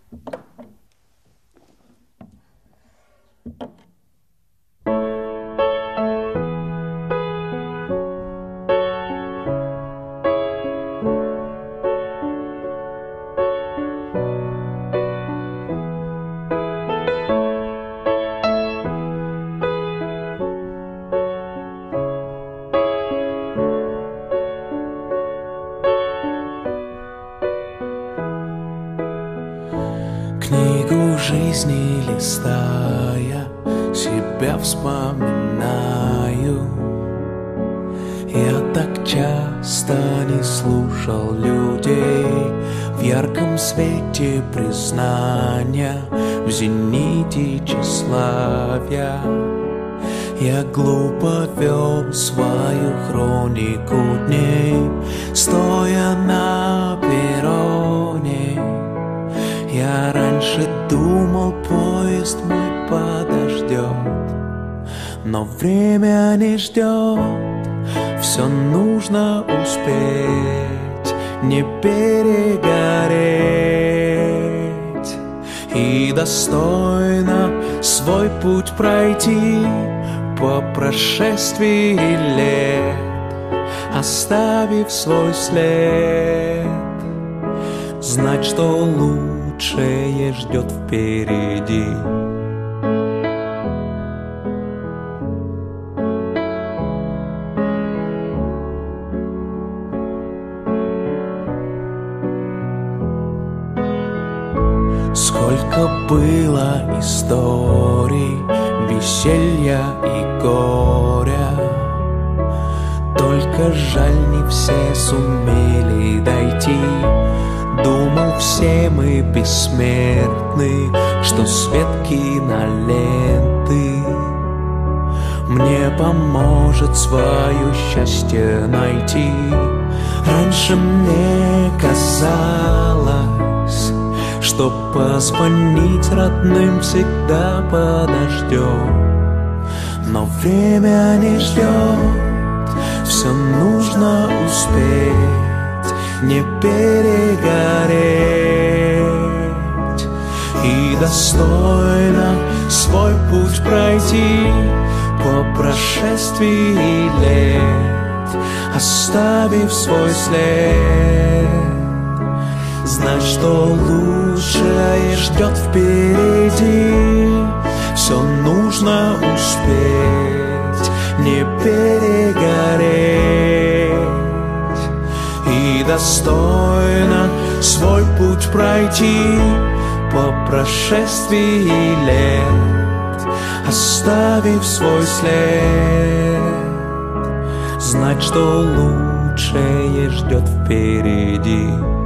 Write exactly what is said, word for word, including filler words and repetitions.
Книгу жизни листая, себя вспоминаю. Я так часто не слушал людей в ярком свете признания, в зените тщеславия. Я глупо вел свою хронику дней, стоя на перроне. Я раньше думал, поезд мой подождет, но время не ждет. Все нужно успеть, не перегореть и достойно свой путь пройти по прошествии лет, оставив свой след. Знать, что лучшее ждет впереди. Сколько было историй, веселья и горя, только жаль, не все сумели дойти. Думал, все мы бессмертны, что свет киноленты мне поможет свое счастье найти. Раньше мне казалось, что позвонить родным всегда подождет, но время не ждет, все нужно успеть, не перегореть и достойно свой путь пройти по прошествии лет, оставив свой след. Знать, что лучшее ждет впереди, все нужно успеть, не перегореть и достойно свой путь пройти по прошествии лет, оставив свой след. Знать, что лучшее ждет впереди.